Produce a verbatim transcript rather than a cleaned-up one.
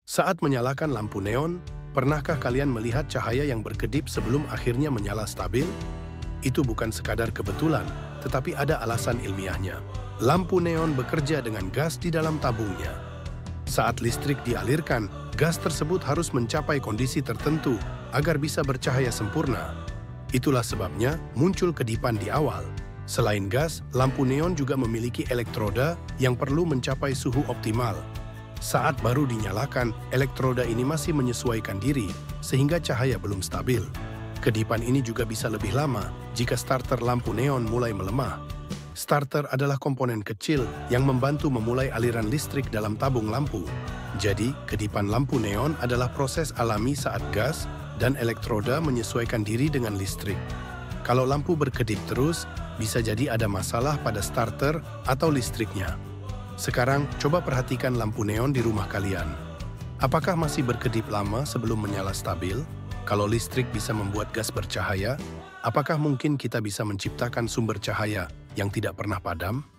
Saat menyalakan lampu neon, pernahkah kalian melihat cahaya yang berkedip sebelum akhirnya menyala stabil? Itu bukan sekadar kebetulan, tetapi ada alasan ilmiahnya. Lampu neon bekerja dengan gas di dalam tabungnya. Saat listrik dialirkan, gas tersebut harus mencapai kondisi tertentu agar bisa bercahaya sempurna. Itulah sebabnya muncul kedipan di awal. Selain gas, lampu neon juga memiliki elektroda yang perlu mencapai suhu optimal. Saat baru dinyalakan, elektroda ini masih menyesuaikan diri, sehingga cahaya belum stabil. Kedipan ini juga bisa lebih lama jika starter lampu neon mulai melemah. Starter adalah komponen kecil yang membantu memulai aliran listrik dalam tabung lampu. Jadi, kedipan lampu neon adalah proses alami saat gas dan elektroda menyesuaikan diri dengan listrik. Kalau lampu berkedip terus, bisa jadi ada masalah pada starter atau listriknya. Sekarang, coba perhatikan lampu neon di rumah kalian. Apakah masih berkedip lama sebelum menyala stabil? Kalau listrik bisa membuat gas bercahaya, apakah mungkin kita bisa menciptakan sumber cahaya yang tidak pernah padam?